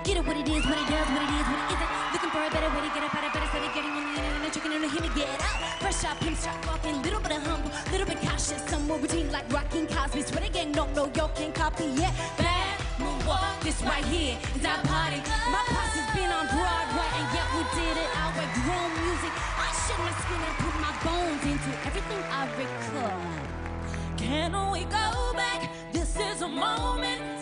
Get it what it is, what it does, what it is, what it isn't. Looking for a better way to get up out of bed instead of getting on the internet, checking on him to get up. Fresh up, him start walking, little bit of humble, little bit cautious, some more routine like rocking Cosby. Swear to gang, no, y'all can't copy yet. Bad moonwalk, this right here is our party. My posse's been on Broadway, and yet we did it our way. Grown music, I shed my skin and put my bones into everything I record. Can we go back? This is a moment.